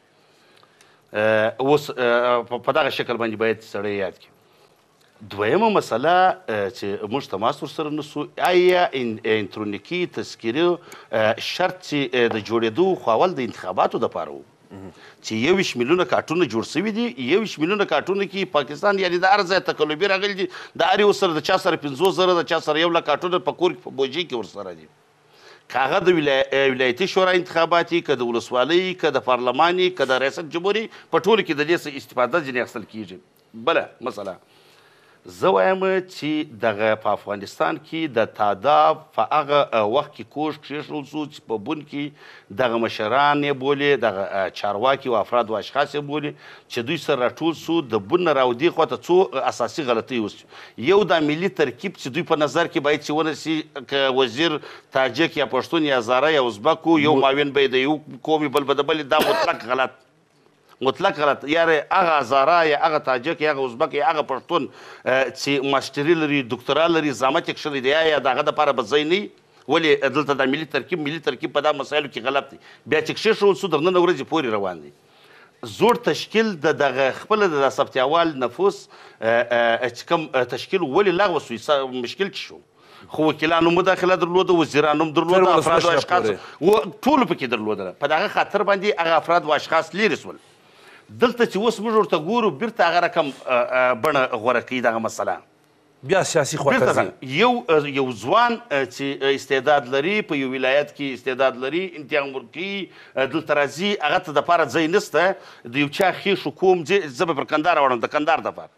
اوس په دغه شکل باندې باید سړی یاد کړي. دویمه مسله چې موږ تماس ورسره نسو، آیا الکترونیکي تذکرو شرط چې د جوړېدو خواول د انتخاباتو دپاره و چې یویشت میلیونه کارټونه جوړ سوي دي. یویشت میلیونه کارټونه کې پاکستان یعنې د هر ځای تقلبي راغلي دي، د هر یو سره د چا سره پنځوس زره، د چا سره یو لک کارټونه په کور کې په بوجۍ کې ورسره دي. که هغه د ولایتي شورا انتخابات وي، که د ولسوالۍ، که د پارلمان وي، که د ریاست جمهوري، په ټولو کې د دې څه استفاده ځینې اخیستل کېږي. بله مسله، زه وایم چې دغه په افغانستان کې د تاداب په هغه وخت کې کوږ کېښودل سو چې په بن کې دغه مشران یې بولي، دغه چارواکي او افراد و اشخاص یې بولي چې دوی سره راټول سو. د بن نه راودې خوا ته څو اساسي غلطۍ وسو. یو دا ملي ترکیب چې دوی په نظر کې باید چې ونیسي، که وزیر تاجک یا پښتون یا هزاره یا ازبک و، یو معاون به یې د یو قوم بل به د بل، دا مطلق غلط، مطلق غلط. یاره هغه هزاره یا هغه تاجک یا هغه ازبک یا هغه پښتون چې ماستري لري، ډاکټرا لري، زحمت یې کښلی دی، یا د هغه دپاره به ځای نه وي. ولې دلته دا ملي ترکیب ملي ترکیب په دا مسایلو کې غلط دی. بیا چې کښېښودل سو تر نن ورځې پورې روان دی. زوړ تشکیل د دغه خپله د ثبتیوال نفوس چې کوم تشکیل ولې لغوه سو، مشکل چې شو. خو وکیلانو مداخله درلوده، وزیرانو هم درلوده، افراد و اشخاص ټولو پکې درلودله. په دغه خاطر باندې هغه افراد و اشخاص لرې سول. دلته چې اوس موږ ورته ګورو بیرته هغه رقم بڼه غوره کوي دغه مسله، بیا سیاسي خواته ځي. یو یو ځوان چې استعداد لري، په یو ولایت کې استعداد لري، امتحان ورکوي، دلته راځي، هغه ته دپاره ځای نشته. د یو چا خېښو کوم زه به پر کندهار راوړم، د کندهار دپاره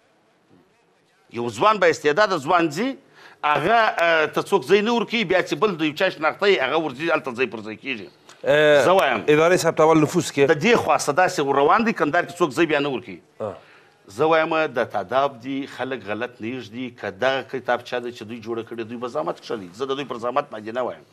یو ځوان با استعداده ځوان ځي، هغه ته څوک ځای نه ورکوي، بیا چې بل د یو چا شناخته هغه ورځي، هلته ځای پر ځای کېږي. زه وایم ادارې ثبتول نفوس کې د دې خواسته داسې روان دي، کندهار کې څوک ځای بیا نه ورکوي. زه وایم د تاداب دي، خلک غلط نه ږدي. که دغه کتابچه ده چې دوی جوړه کړې، دوی به زحمت کښلی. زه د دوی پر زحمت باندې نه وایم.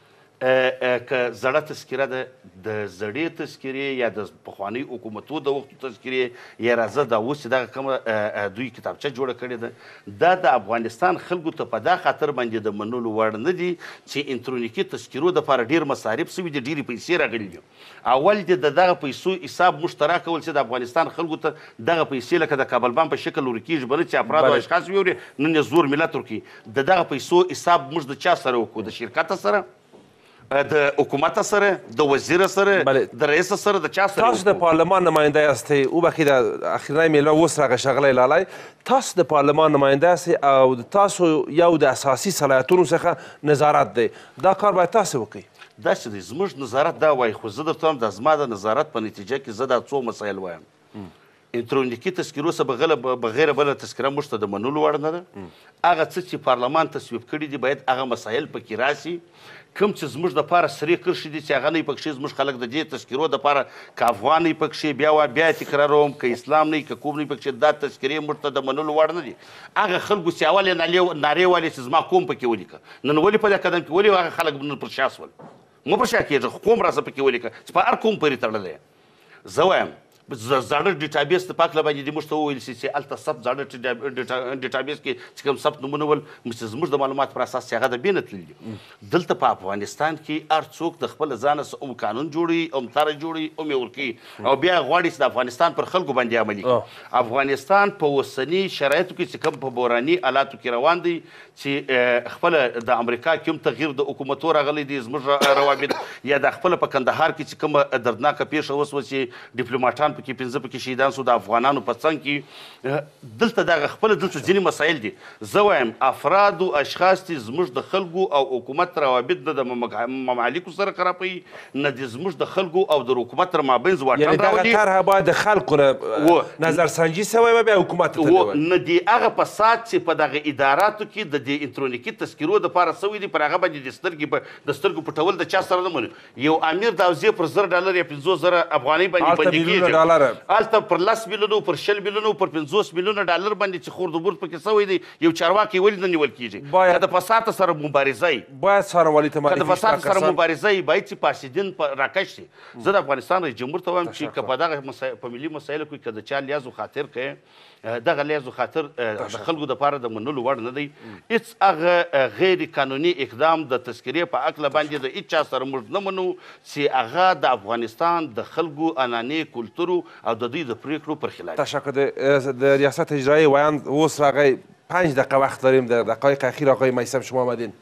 که زړه تذکره ده، د زړې تذکرې یا د پخوانۍ حکومتو د وختو تذکرې، یا راځه دا اوس چې دغه کومه دوی کتابچه جوړه کړې ده، دا د افغانستان خلکو ته په دا خاطر باندې د منلو وړ نه دي چې الکترونیکي تذکرو دپاره ډېر مصارف سوي دي، ډېرې پیسې راغلي دي. اول دې د دغه پیسو حساب موږ ته راکول چې د افغانستان خلکو ته دغه پیسې لکه د کابل بانک په شکل ورکېږي، بله چې افراد او اشخاص ویوري، نن یې زور ملت ورکوي. د دغه پیسو حساب موږ د چا سره وکړو؟ د شرکت سره، د حکومت سره، د وزیر سره، د رئیس سره، د چا سره؟ تاسو د پارلمان نماینده یاستئ، وبخښئ د اخرنۍ میلمه اوس راغی ښاغلی لالی، تاسو د پارلمان نماینده یاستئ او د تاسو یو د اساسي صلاحیتونو څخه نظارت دی. دا کار باید تاسو وکړئ. داسې دی، زموږ نظارت دا وایي، خو زه درته وایم د زما د نظارت په نتیجه کې زه دا څو مسایل وایم. الکترونیکي تذکرو څخه بغیر بله تذکره موږ ته د منلو وړ نه ده. هغه څه چې پارلمان تصویب کړي دي باید هغه مسایل پکې راسي. کوم چې زموږ دپاره سرې کرښې دي چې هغه نه وي پکښې، زموږ خلک د دې تذکرو دپاره که افغان نه وي پکښې، بیا بیا تکراروم، که اسلام نه وي، که کوم نه وي پکښې، دا تذکرې موږ ته د منلو وړ نه دي. هغه خلکو چې اول یې نارې والې چې زما قوم پکې ولیکه، نن ولې په دې قدم کې ولې هغه خلک نن پر شا سول؟ مه پر شا کېږه، قوم راسه پکې ولیکه چې په هر قوم پورې تړلی. زه وایم زړه ډیټابیس ته پاک لبا دي موږ ته وویل شي چې الته سب زړه ډیټابیس کې چې کوم سب نمونه ول زموږ د معلومات پر اساس هغه د بینه تللی دلته په افغانستان کې هر څوک د خپل ځان سره ام قانون جوړي ام تر جوړي ام ورکی او بیا غواړي چې د افغانستان پر خلکو باندې عملي کوي افغانستان په وسنی شرایطو کې چې کوم په بوراني حالاتو کې روان دي چې خپل د امریکا کوم تغییر د حکومتو راغلی دي زموږ روابط یا د خپل په کندهار کې چې کوم دردناکه پیښه وسوه چې ډیپلوماټان پکې پنځه پکې شهیدان سو د افغانانو په څنګ کې دلته دغه خپل دلته ځینې مسایل دي زه وایم افراد او اشخاص چې زموږ د خلکو او حکومت روابط د ممالکو سره خرابوي نه د زموږ د خلکو او د حکومت تر مابین واټن راولي یعنې دغه طرحه باید د خلکو نه نظرسنجي سوی وي بیا حکومت ته تللی نه د هغه فساد چې په دغه اداراتو کې د دې الکترونیکي تذکرو دپاره سوی دي پر هغه باندې د سترګې د سترګو پټول د چا سره نه مني یو امیر د اوزې پر زر ډالر یا پنځوس زره افغانۍ باندې بندي کېږي هلته پر لس میلیونو پر شل میلیونو پر پنځوس میلیونه ډالر باندې چې خورد برد پکې سوی دی یو چارواکی ولې نه نیول کېږي که د فساد سره مبارزه یي باید څارنوالي ته که د فساد سره مبارزه یي باید چې فاسدین راکش شي زه د افغانستان رئیس جمهور ته وایم چې که په دغه په ملي مسایلو کې که د چا لیازو خاطر کوي دغه لیازو خاطر د خلکو دپاره د منلو وړ نه دی هېڅ هغه غیر قانوني اقدام د تذکرې په هکله باندې د هېچ چا سره موږ نه منو چې هغه د افغانستان د خلکو عنعنې کلتورو او د دوی د پرېکړو پر خلاف تشکر د ریاست اجرایی ویاند اوس راغی پنج دقیقه وقت داریم در دقایق اخیر آقای میثم شما آمدین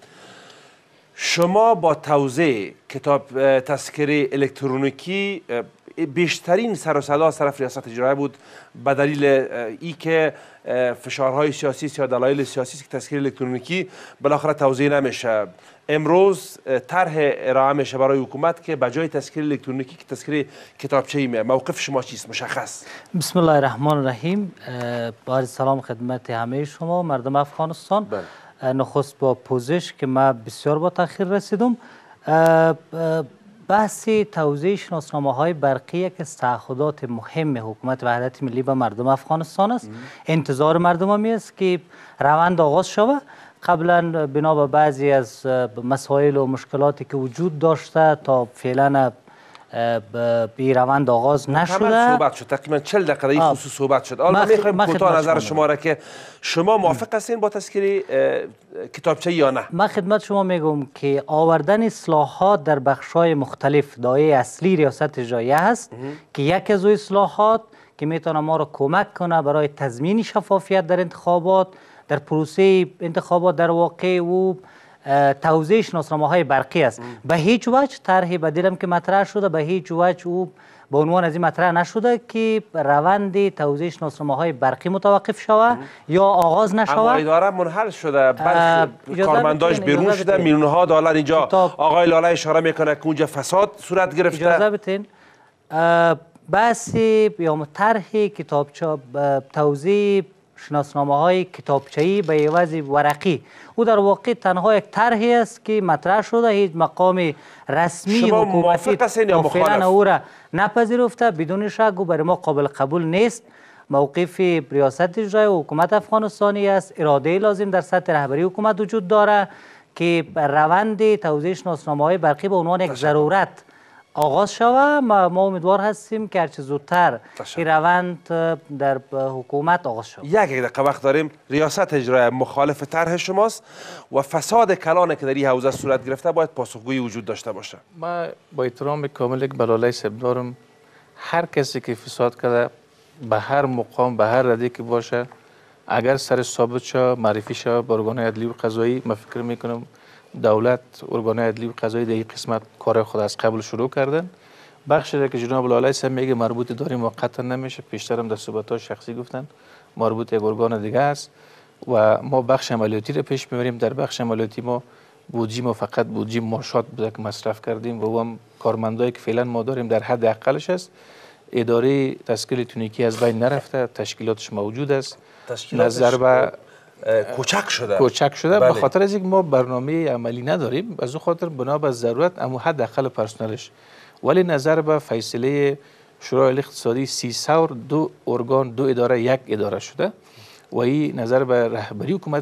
شما با توزیع کتاب تذکره الکترونیکی بیشترین سر و صدا از طرف ریاست اجرایی بود به دلیل ای که فشارهای سیاسی یا دلایل سیاسی که تذکره الکترونیکی بالاخره توزیع نمیشه امروز طرح ارائه میشه برای حکومت که به جای تذکره الکترونیکی که تذکره کتابچه‌ای میاد موقف شما چیست مشخص بسم الله الرحمن الرحیم با سلام خدمت همه شما مردم افغانستان نخست با پوزش که ما بسیار با تاخیر رسیدم بحث توزیع شناسنامه های برقی یک از تعهدات مهم حکومت وحدت ملی به مردم افغانستان است انتظار مردم همی است که روند آغاز شود قبلا بنا به بعضی از مسائل و مشکلاتی که وجود داشته تا فعلا به روند آغاز نشده صحبت شد تقریبا چهل دقیقه این خصوص صحبت شد حالا میخوایم کوتاه نظر شما را که شما موافق هستین با تذکره کتابچه یا نه من خدمت شما میگم که آوردن اصلاحات در بخش‌های مختلف دایره اصلی ریاست اجرایی است که یک از اصلاحات که میتونه ما را کمک کنه برای تضمین شفافیت در انتخابات در پروسه انتخابات در واقع و توزیع شناسنامه های برقی است به هیچ وجه طرح بدیلم که مطرح شده به هیچ وجه او به عنوان از این مطرح نشده که روند توزیع شناسنامه های برقی متوقف شود یا آغاز نشود اما اداره منحل شده برخی کارمنداش بیرون شده میلیون ها دلار اینجا آقای لاله اشاره میکنه که اونجا فساد صورت گرفته اجازه بتین بحث یا طرح کتابچه توزیع شناسنامه های کتابچه‌ای به عوض ورقی او در واقع تنها یک طرحی است که مطرح شده هیچ مقام رسمی حکومتی فعلا او را نپذیرفته بدون شک و برای ما قابل قبول نیست موقف ریاست اجرایی و حکومت افغانستانی است اراده لازم در سطح رهبری حکومت وجود داره که روند توزیع شناسنامه های برقی به عنوان یک ضرورت آغاز شود ما امیدوار هستیم که هرچه زودتر این روند در حکومت آغاز شود یک دقیقه وقت داریم ریاست اجرایی مخالف طرح شماست و فساد کلان که در این حوزه صورت گرفته باید پاسخگویی وجود داشته باشه ما با احترام کامل یک بلاله سب دارم هر کسی که فساد کرده به هر مقام به هر رده که باشه اگر سر ثابت شه معرفی شه با ارگان عدلی و قضایی ما فکر میکنم دولت ارگان عدلی و قضایی در این قسمت کار خود از قبل شروع کردن بخشی را که جناب لاله هم میگه مربوط داری موقتا نمیشه پیشترم در صحبت‌های شخصی گفتن مربوط یک ارگان دیگه است و ما بخش عملیاتی را پیش میبریم در بخش عملیاتی ما بودجه ما فقط بودجه ماشات بوده که مصرف کردیم و هم کارمندایی که فعلا ما داریم در حد اقلش است اداره تذکره الکترونیکی از بین نرفته تشکیلاتش موجود است نظر به کوچک شده کوچک شده به خاطر از اینکه ما برنامه عملی نداریم از اون خاطر بنا به ضرورت اما حد اقل پرسنلش ولی نظر به فیصله شورای اقتصادی سیصد دو ارگان دو اداره یک اداره شده و این نظر به رهبری حکومت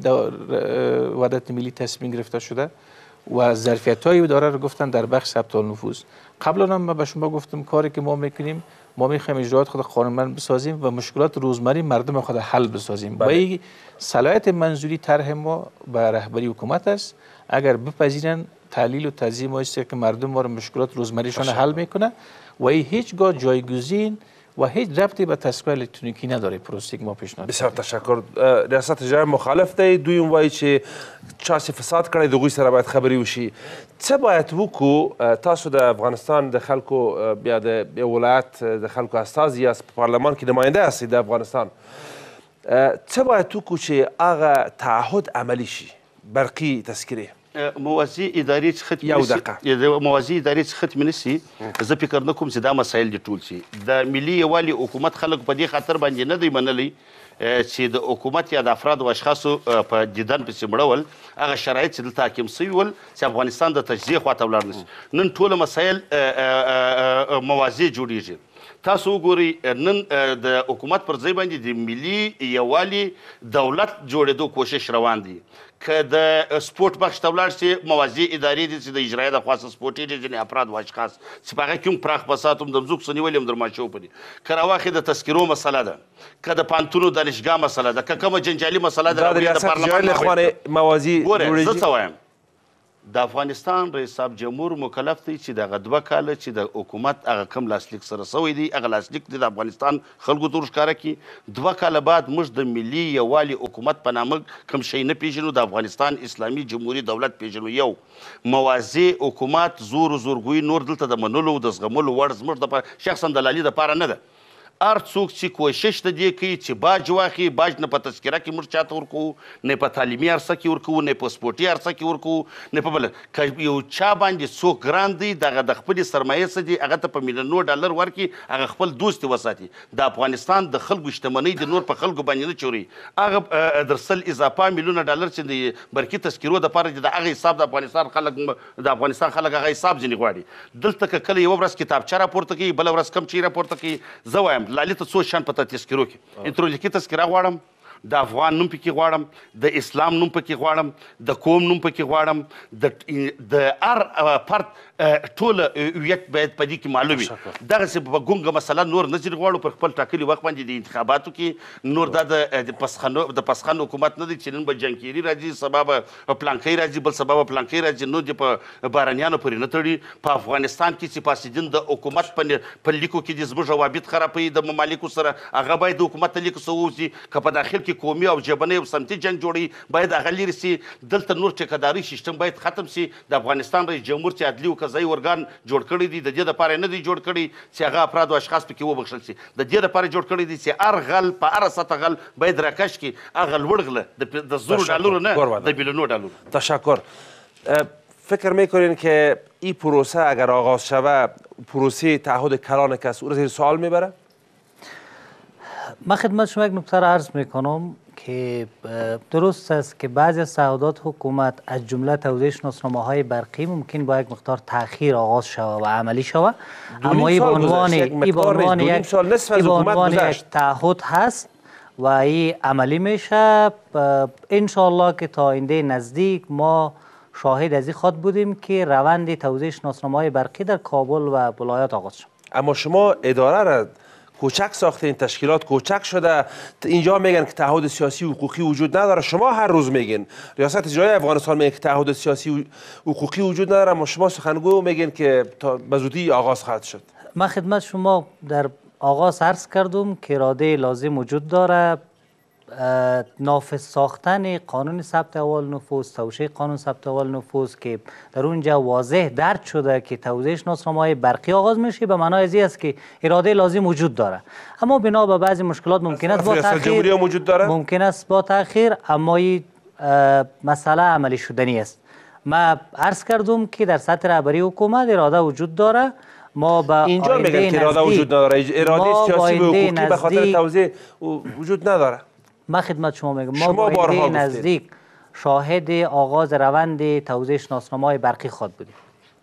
وحدت ملی تصمیم گرفته شده و ظرفیت های اداره رو گفتن در بخش ثبت نفوذ قبلا هم من به شما گفتم کاری که ما میکنیم ما میخوایم اجرات خود قانونمند بسازیم و مشکلات روزمره مردم خود حل بسازیم. و این صلاحیت منظوری طرح ما به رهبری حکومت است. اگر بپذیرن تحلیل و توضیح ما است که مردم ما مشکلات روزمرهشان حل میکنه و این هیچگاه جایگزین و هیچ ربطی به تسکر الکترونیکی نداره. پروسه که ما پیشنهاد. بسیار تشکر. ریاست جمهوری مخالف دی دویم وایي چې چا چې فساد کړی دغوی سره باید خبرې وشي. څه باید وکړو؟ تاسو د افغانستان د خلکو بیا د ولایت د خلکو استازي یاست، په پارلمان کې نماینده هستید د افغانستان. څه باید وکړو چې هغه تعهد عملی شي؟ برقي تذکرې موازی ادارې څخه یو دقیقه موازی ادارې څخه ختم نشي. زه فکر نه کوم چې دا مسایل دي ټول شي. د ملي یووالي حکومت خلک په دې خاطر باندې نه دی منلی چې د حکومت یا د افراد او اشخاصو په دیدن پسې مړول هغه شرایط چې دلته حاکم سوي ول چې افغانستان د تجزیې خواته ولاړ نشي. نن ټوله مسایل موازی جوړیږي. تاسو وګورئ نن د حکومت پر ځای باندې د ملي یووالي دولت جوړېدو کوشش روان دی. که د سپورت بخش ته ولاړ شي موازی ادارې دي چې د اجرایه د خواص سپورټي دي ځینې افراد و اشخاص چې په هغه کې هم پراخ بساط هم د مځکو څه نیولي هم درماشو په دي. که راواخلې د تذکرو مسله ده، که د پانتونو دانشګاه مسله ده، که کومه جنجالي مسله ده د ریاست جمهوري لخوا موازی ګوره زه څه وایم، د افغانستان رئیس صاحب جمهور مکلف دی چې دغه دوه کاله چې د حکومت هغه کم لاسلیک سره سوی دی هغه لاسلیک دی د افغانستان خلکو ته ورښکاره کړي. دوه کاله بعد موږ د ملي یووالي حکومت په نامه کوم شی نه پیژنو، د افغانستان اسلامي جمهوري دولت پیژنو. یو موازی حکومت زور و زورګویي نور دلته د منلو او د زغملو وړ زموږ دپاره شخصا دلالي دپاره نه ده. هر څوک چې کوشش د دې کوي چې باج واخلي، باج نه په تذکره کې موږ چاته ورکوو، نه په تعلیمي عرصه کې ورکوو، نه په سپورټي عرصه کې ورکوو، نه په بله. که یو چا باندې څوک ګران دی دغه د خپلې سرمایې څه دي هغه ته په میلیونو ډالر ورکړي، هغه خپل دوست وساتي. د افغانستان د خلکو شتمنۍ د نور په خلکو باندې نه چوري. هغه در سل اضافه میلیونه ډالر چې د برقي تذکرو دپاره دي د هغه حساب د افغانستان خلک د افغانستان خلک هغه حساب ځینې غواړي. دلته که کله یوه ورځ کتابچه راپورته کوي، بله ورځ کم شي راپورته کوي. زه وایم لالي ته څو شیان په تذکرو کې الکترونیکي تذکره غواړم، د افغان نوم پکې غواړم، د اسلام نوم پکې غواړم، د قوم نوم پکې غواړم، د هر فرد ټوله هویت باید په دې کې معلوم وي. دغسې په ګونګه مسله نور نه ځینې غواړو پر خپل ټاکلي وخت باندې د انتخاباتو کې نور دا د پسخنو د پسخن حکومت نه دی چې نن به جنکیري راځي، سبا به پلانکی راځي، بل سبا به پلانکی راځي، نو دې په بارانیانو پورې نه تړي. په افغانستان کې چې فاسدین د حکومت په لیکو کې دي زموږ روابط خرابوي د ممالکو سره، هغه باید د حکومت ته لیک څه ووځي. که په داخل کې قومي او ژبنی او سمتي جنګ جوړوي باید هغه لرې سي. دلته نور ټیکهداري سیستم باید ختم سي. د افغانستان رئیس جمهور چې عدلي او قضایي ارګان جوړ کړی دي د دې دپاره نه دی جوړ کړی چې هغه افراد او اشخاص پکې وبخښل سي. د دې دپاره جوړ کړی دي چې هر غل په هره سطح غل باید راکش کړي. هغه لوړ غله د زرو ډالرو نه د بیلیونو ډالرو. تشکر. فکر میکنین که این پروسه اگر آغاز شود پروسه تعهد کلان کس او را زیر سوال میبره؟ من خدمت شما یک نکته را عرض میکنم که درست است که بعضی از تعهدات حکومت از جمله توزیع شناسنامه های برقی ممکن با یک مقدار تأخیر آغاز شود و عملی شود، اما این به عنوان یک تعهد هست و این عملی میشه. ان شاء الله که تا آینده نزدیک ما شاهد از این خواهد بودیم که روند توزیع شناسنامه های برقی در کابل و ولایات آغاز شد. اما شما اداره را کوچک ساختین، تشکیلات کوچک شده، اینجا میگن که تعهد سیاسی و حقوقی وجود نداره. شما هر روز میگین، ریاست اجرایی افغانستان میگه که تعهد سیاسی و حقوقی وجود نداره، اما شما سخنگو میگین که تا به زودی آغاز خواهد شد. من خدمت شما در آغاز عرض کردم که اراده لازم وجود داره. نافذ ساختن قانون ثبت احوال نفوس، توشیح قانون ثبت احوال نفوس که در اونجا واضح درج شده که توزیع شناسنامه‌های برقی آغاز میشه، به معنای ازی است که اراده لازم وجود داره. اما بنا به بعضی مشکلات ممکن است با تاخیر وجود داره، ممکن است با تاخیر، اما این مسئله عملی شدنی است. ما عرض کردم که در سطح رهبری حکومت اراده وجود داره. ما با اینجا میگن که اراده وجود نداره، اراده سیاسی و حقوقی به خاطر توزیع وجود نداره. ما خدمت شما میگم ما با ایده نزدیک شاهد آغاز روند توزیع شناسنامه‌های برقی خواهد بودیم.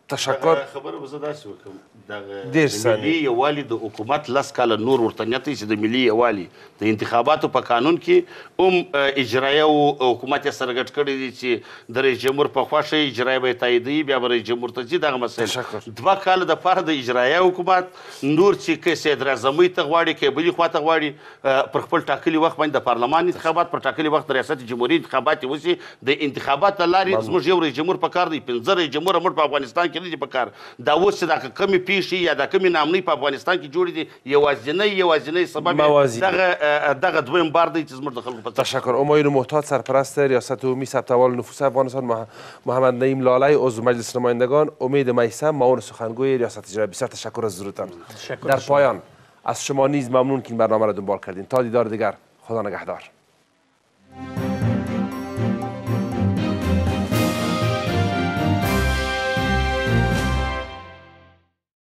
تشکر. خبره به زه داسې وکړم ډېر د ثانیې. ملي یووالي د حکومت لس کاله نور ورته نیت دی چې د ملي یووالي د انتخاباتو په قانون کې هم اجرایه او حکومت یې سره ګډ کړی دی چې د رئیس جمهور په خوښه اجرایه به یې تاییدوي، بیا به رئیس جمهور ته ځي دغه مسایل. دوه کاله دپاره د اجرایه حکومت نور چې که صدر اعظمۍ ته غواړي که بلې خوا ته غواړي پر خپل ټاکلي وخت باندې د پارلمان انتخابات پر ټاکلي وخت د ریاست جمهوري انتخابات یې وشي. د انتخابات له لارې زموږ یو رئیس جمهور په کار دی، پنځه رئیس جمهور موږ په افغانستان کې نه دي په کار. دا اوس چې دا کمې پیښې یا دا کمې نامنۍ په افغانستان کې جوړې دي، یوازینی یوازینی سبب دغه دغه دویم بار دی چې زموږ د خلکو په تشکر. همایون محتاط سرپرست ریاست عمومی ثبت احوال نفوس افغانستان، محمد نعیم لالی عضو مجلس نمایندگان، امید میثم معاون سخنگوی ریاست اجرایی. بسیار تشکر از حضورتان. در پایان از شما نیز ممنون که این برنامه را دنبال کردین. تا دیدار دیگر، خدا نگهدار.